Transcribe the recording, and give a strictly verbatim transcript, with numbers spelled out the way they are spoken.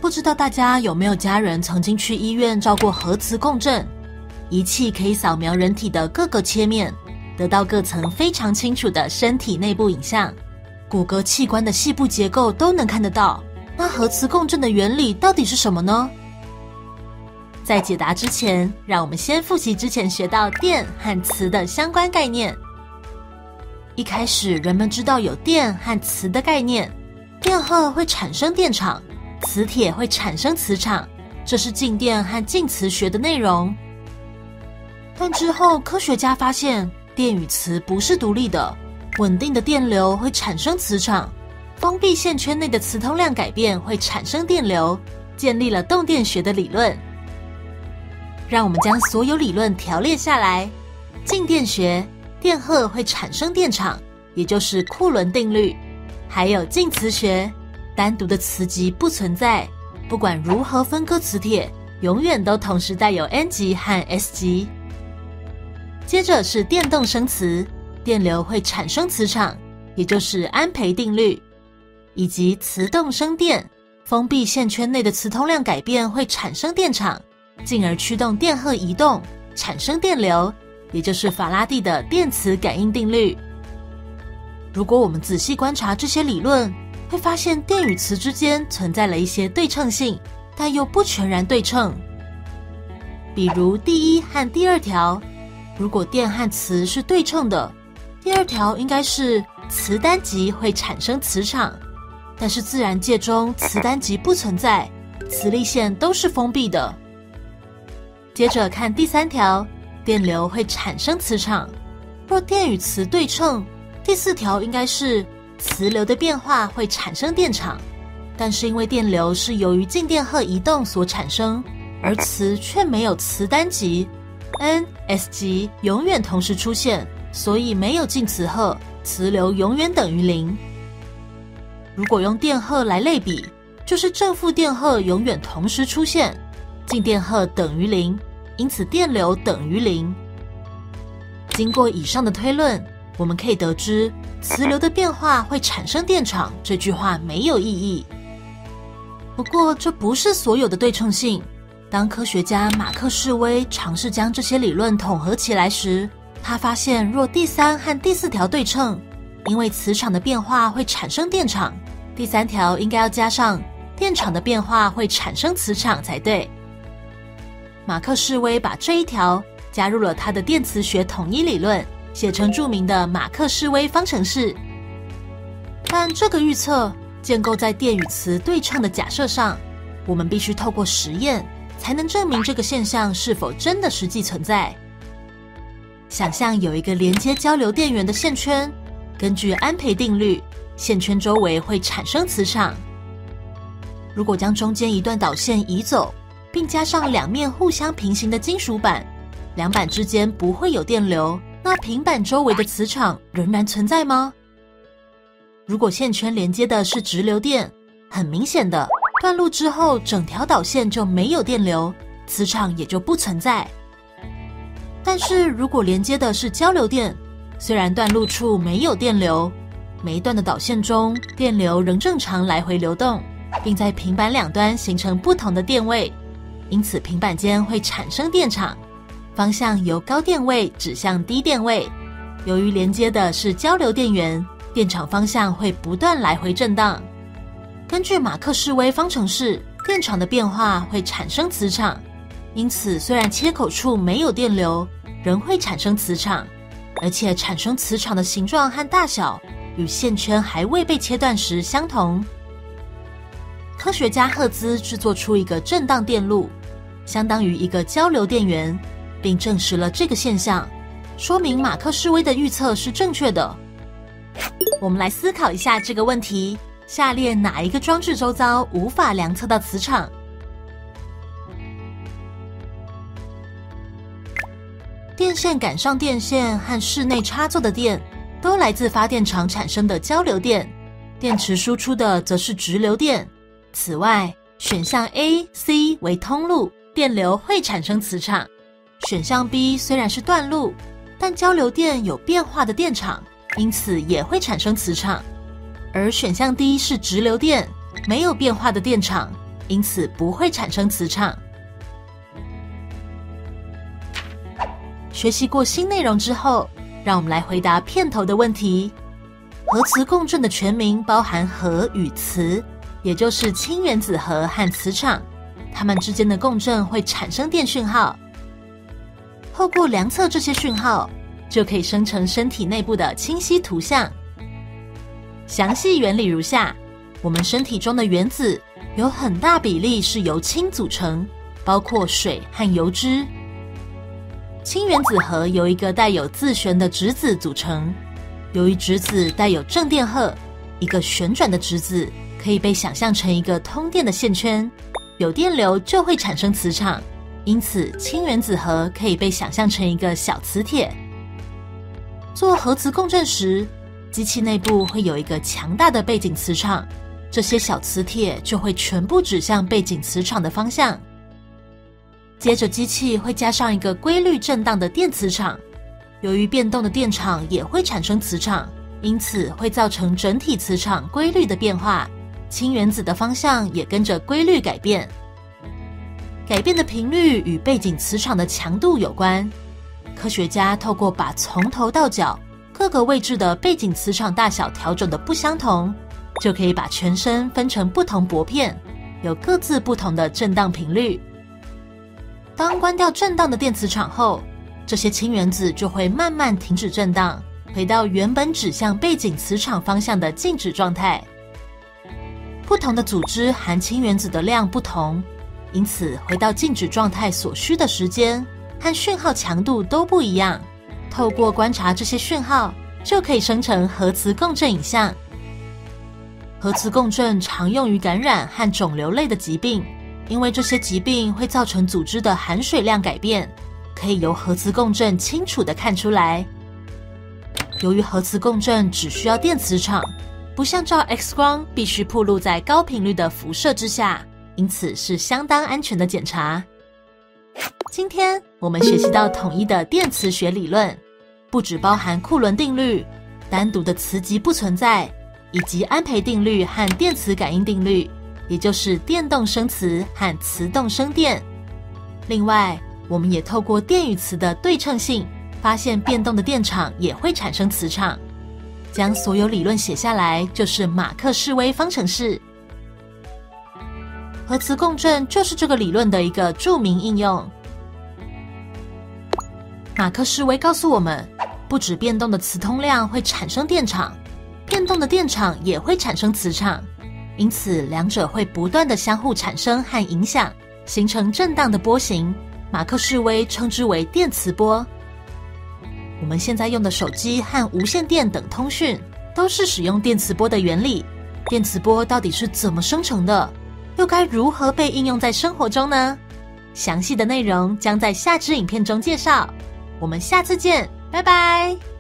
不知道大家有没有家人曾经去医院照过核磁共振？仪器可以扫描人体的各个切面，得到各层非常清楚的身体内部影像，骨骼器官的细部结构都能看得到。那核磁共振的原理到底是什么呢？在解答之前，让我们先复习之前学到电和磁的相关概念。一开始人们知道有电和磁的概念，电荷会产生电场，磁铁会产生磁场，这是静电和静磁学的内容。但之后科学家发现电与磁不是独立的，稳定的电流会产生磁场，封闭线圈内的磁通量改变会产生电流，建立了动电学的理论。让我们将所有理论条列下来。静电学，电荷会产生电场，也就是库伦定律。还有静磁学，单独的磁极不存在，不管如何分割磁铁，永远都同时带有 N 极和 S 极。接着是电动生磁，电流会产生磁场，也就是安培定律。以及磁动生电，封闭线圈内的磁通量改变会产生电场，进而驱动电荷移动，产生电流，也就是法拉第的电磁感应定律。如果我们仔细观察这些理论，会发现电与磁之间存在了一些对称性，但又不全然对称。比如第一和第二条，如果电和磁是对称的，第二条应该是磁单极会产生磁场，但是自然界中磁单极不存在，磁力线都是封闭的。接着看第三条，电流会产生磁场。若电与磁对称，第四条应该是磁流的变化会产生电场，但是因为电流是由于静电荷移动所产生，而磁却没有磁单极 N、S 极永远同时出现，所以没有静磁荷，磁流永远等于零。如果用电荷来类比，就是正负电荷永远同时出现，静电荷等于零，因此电流等于零。经过以上的推论，我们可以得知磁流的变化会产生电场这句话没有意义。不过这不是所有的对称性。当科学家马克士威尝试将这些理论统合起来时，他发现若第三和第四条对称，因为磁场的变化会产生电场，第三条应该要加上电场的变化会产生磁场才对。马克士威把这一条加入了他的电磁学统一理论，写成著名的马克士威方程式。但这个预测建构在电与磁对称的假设上，我们必须透过实验才能证明这个现象是否真的实际存在。想象有一个连接交流电源的线圈，根据安培定律，线圈周围会产生磁场。如果将中间一段导线移走，并加上两面互相平行的金属板，两板之间不会有电流，那平板周围的磁场仍然存在吗？如果线圈连接的是直流电，很明显的，断路之后整条导线就没有电流，磁场也就不存在。但是如果连接的是交流电，虽然断路处没有电流，每一段的导线中电流仍正常来回流动，并在平板两端形成不同的电位，因此平板间会产生电场，方向由高电位指向低电位。由于连接的是交流电源，电场方向会不断来回震荡。根据马克士威方程式，电场的变化会产生磁场，因此虽然切口处没有电流，仍会产生磁场，而且产生磁场的形状和大小与线圈还未被切断时相同。科学家赫兹制作出一个震荡电路，相当于一个交流电源，并证实了这个现象，说明马克士威的预测是正确的。我们来思考一下这个问题，下列哪一个装置周遭无法量测到磁场？电线赶上电线和室内插座的电都来自发电厂产生的交流电，电池输出的则是直流电。此外，选项 A、C 为通路，电流会产生磁场；选项 B 虽然是断路，但交流电有变化的电场，因此也会产生磁场。而选项 D 是直流电，没有变化的电场， 因此不会产生磁场。学习过新内容之后，让我们来回答片头的问题。核磁共振的全名包含核与磁，也就是氢原子核和磁场，它们之间的共振会产生电讯号。透过量测这些讯号，就可以生成身体内部的清晰图像。详细原理如下：我们身体中的原子有很大比例是由氢组成，包括水和油脂。氢原子核由一个带有自旋的质子组成，由于质子带有正电荷，一个旋转的质子可以被想象成一个通电的线圈，有电流就会产生磁场，因此氢原子核可以被想象成一个小磁铁。做核磁共振时，机器内部会有一个强大的背景磁场，这些小磁铁就会全部指向背景磁场的方向。接着机器会加上一个规律震荡的电磁场，由于变动的电场也会产生磁场，因此会造成整体磁场规律的变化，氢原子的方向也跟着规律改变。改变的频率与背景磁场的强度有关。科学家透过把从头到脚各个位置的背景磁场大小调整的不相同，就可以把全身分成不同薄片，有各自不同的震荡频率。当关掉震荡的电磁场后，这些氢原子就会慢慢停止震荡，回到原本指向背景磁场方向的静止状态。不同的组织含氢原子的量不同，因此回到静止状态所需的时间和讯号强度都不一样。透过观察这些讯号，就可以生成核磁共振影像。核磁共振常用于感染和肿瘤类的疾病，因为这些疾病会造成组织的含水量改变，可以由核磁共振清楚地看出来。由于核磁共振只需要电磁场，不像照 X 光必须暴露在高频率的辐射之下，因此是相当安全的检查。今天我们学习到统一的电磁学理论，不只包含库伦定律、单独的磁极不存在，以及安培定律和电磁感应定律，也就是电动生磁和磁动生电。另外，我们也透过电与磁的对称性，发现变动的电场也会产生磁场。将所有理论写下来，就是马克示威方程式。核磁共振就是这个理论的一个著名应用。马克示威告诉我们，不止变动的磁通量会产生电场，变动的电场也会产生磁场，因此两者会不断的相互产生和影响，形成震荡的波形。马克示威称之为电磁波。我们现在用的手机和无线电等通讯都是使用电磁波的原理。电磁波到底是怎么生成的？又该如何被应用在生活中呢？详细的内容将在下支影片中介绍。我们下次见，拜拜。